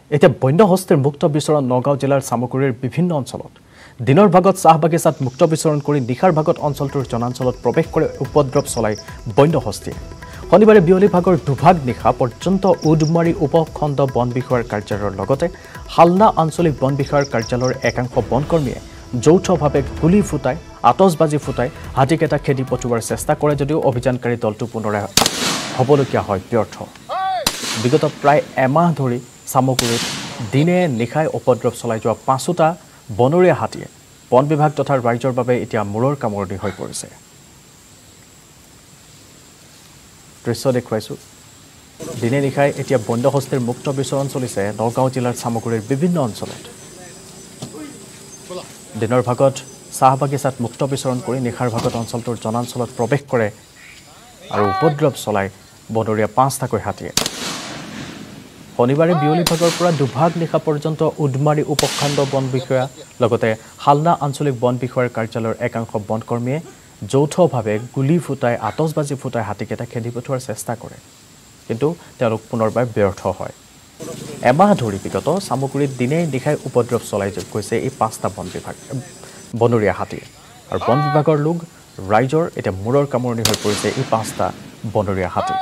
এতিয়া বন্য হস্তীৰ মুক্ত বিচৰণ নগাঁও জিলাৰ সামগুৰিৰ বিভিন্ন অঞ্চলত দিনৰ ভাগত চাহ বাগিচাত মুক্ত বিচৰণ কৰি নিশাৰ ভাগত অঞ্চলটোৰ জনাঞ্চলত প্ৰৱেশ কৰি উপদ্ৰৱ চলাই বন্য হস্তীয়ে শনিবাৰে বিয়লি ভাগৰ দুভাগ নিশা পৰ্যন্ত উডমাৰী উপখণ্ড বন বিষয়াৰ কাৰ্যালয়ৰ লগতে হালনা আঞ্চলিক বন বিষয়াৰ কাৰ্যালয়ৰ একাংশ বনকৰ্মীয়ে যৌথভাৱে গুলি ফুটাই আতচবাজি ফুটাই হাতীকেইটা খেদি পঠোৱাৰ চেষ্টা কৰে যদিও অভিযানকাৰী দলটো পুনৰাই হ'বলগীয়া হয় ব্যৰ্থ বিগত প্ৰায় এমাহ ধৰি সামগুৰিত দিনে নিশাই উপদ্ৰৱ চলাই যোৱা ৫টা বনৰীয়া হাতীয়ে বন বিভাগ তথা ৰাইজৰ বাবে এতিয়া মূৰৰ কামৰণি হৈ পৰিছে দৃশ্য দেখুৱাইছো দিনে নিশাই এতিয়া বন্য হস্তীৰ মুক্ত বিচৰণ চলিছে নগাঁও জিলাৰ সামগুৰিৰ বিভিন্ন অঞ্চলত দিনৰ ভাগত চাহ বাগিচাত মুক্ত বিচৰণ কৰি নিশাৰ ভাগত অঞ্চলটোৰ জনাঞ্চলত প্ৰৱেশ কৰে আৰু উপদ্ৰৱ চলাই বনৰীয়া ৫টাকৈ হাতীয়ে শনিবাৰে বিয়লি ভাগৰ পৰা দুভাগ নিশা পৰ্যন্ত উডমাৰী উপখণ্ড বন বিষয়া লগতে হালনা আঞ্চলিক বন বিষয়াৰ কাৰ্যালয়ৰ একাংশ বনকৰ্মীয়ে যৌথভাৱে গুলি ফুটাই আতচবাজি ফুটাই হাতীকেইটা খেদি পঠোৱাৰ চেষ্টা কৰে কিন্তু তেওঁলোক পুনৰবাৰ ব্যৰ্থ হয় এমাহ ধৰি বিগত সামগুৰিত দিনে নিশাই উপদ্ৰৱ চলাই গৈছে এই ৫টা বনৰীয়া হাতী আৰু বন বিভাগৰ লোক ৰাইজৰ এতিয়া মূৰৰ কামৰণি হৈ পৰিছে এই ৫টা বনৰীয়া হাতী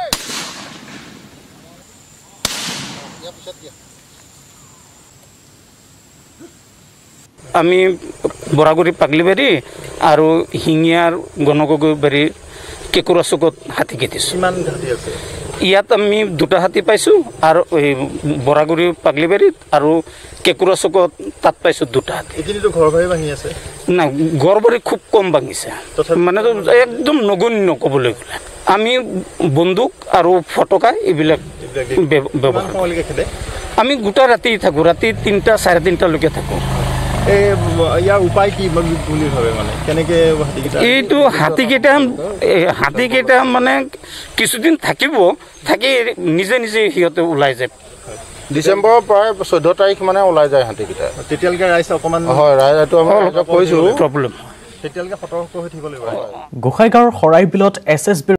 আমি বৰাগুৰি পাগলিবাৰী আৰু হিঙিয়াৰ গণগগৈবাৰী কেকুৰা চুকত হাতী কেটিছোঁ ইয়াত আমি 2টা হাতী পাইছোঁ আৰু বৰাগুৰি পাগলিবাৰীত আৰু কেকুৰা চুকত তাত পাইছোঁ 2টা হাতী এইখিনিতো ঘৰবাৰী ভাঙি আছে না ঘৰবাৰী খুব কম ভাঙিছে মানে একদম নগণ্য ক'বলৈ গ'লে আমি বন্দুক আৰু ফটকা এইবিলাক ব্যৱহাৰ আমি গোটা ৰাতি থাকোঁ ৰাতি 3টা 3:30লৈকে থাকোঁ ইয়াৰ উপায় কি বুলি ভাবে মানে কেনেকৈ এইটো হাতীকেইটা মানে কিছুদিন থাকিব থাকি নিজে নিজে সিহঁতে ওলাই যায় ডিচেম্বৰৰ প্ৰায় 14 তাৰিখ মানে ওলাই যায় হাতীকেইটা তেতিয়ালৈকে ৰাইজ অকণমান হয় ৰাইজটো আমি কৈছোঁ প্ৰব্লেম তেতিয়ালৈকে সতৰ্ক হৈ থাকিব লাগিব গোসাইগাঁৱৰ শৰাইবিলত SSB